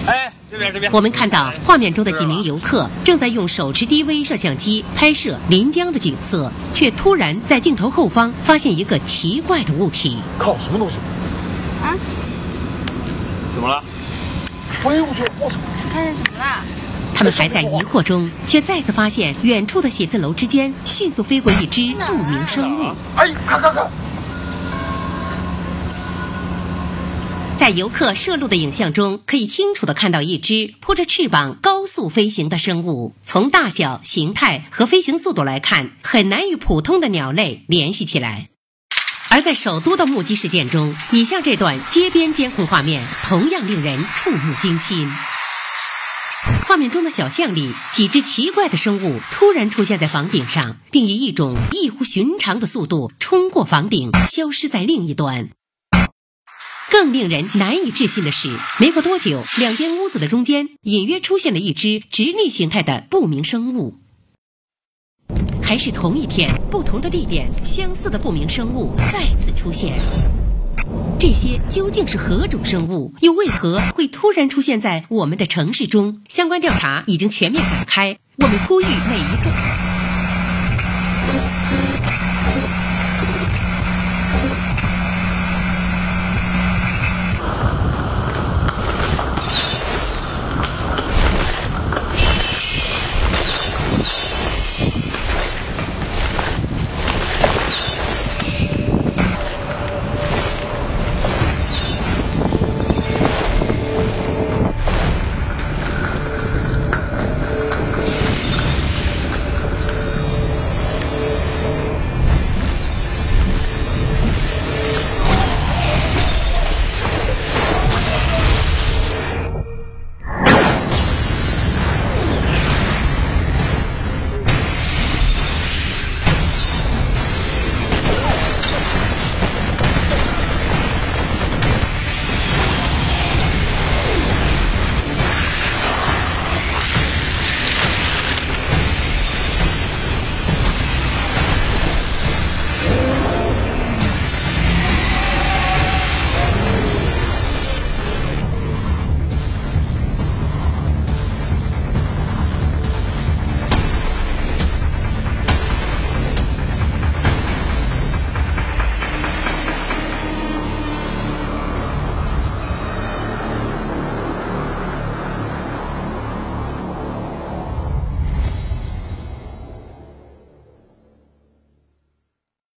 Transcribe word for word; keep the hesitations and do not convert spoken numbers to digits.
哎，这边这边。 我们看到画面中的几名游客正在用手持 D V 摄像机拍摄临江的景色，却突然在镜头后方发现一个奇怪的物体。 靠，什么东西？ 啊？ 怎么了？ 飞过去了！我操！ 看见什么了？ 他们还在疑惑中，却再次发现远处的写字楼之间迅速飞过一只不明生物。 哎，看看看！ 在游客摄录的影像中，可以清楚地看到一只扑着翅膀高速飞行的生物。从大小、形态和飞行速度来看，很难与普通的鸟类联系起来。而在首都的目击事件中，以下这段街边监控画面同样令人触目惊心。画面中的小巷里，几只奇怪的生物突然出现在房顶上，并以一种异乎寻常的速度冲过房顶，消失在另一端。更令人难以置信的是，没过多久，两间屋子的中间隐约出现了一只直立形态的不明生物。还是同一天，不同的地点，相似的不明生物再次出现。这些究竟是何种生物？又为何会突然出现在我们的城市中？相关调查已经全面展开，我们呼吁每一个